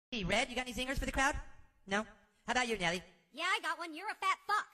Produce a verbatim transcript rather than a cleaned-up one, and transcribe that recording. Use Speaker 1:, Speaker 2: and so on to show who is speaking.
Speaker 1: Red, you got any zingers for the crowd? No? How about you, Nelly?
Speaker 2: Yeah, I got one. You're a fat fuck.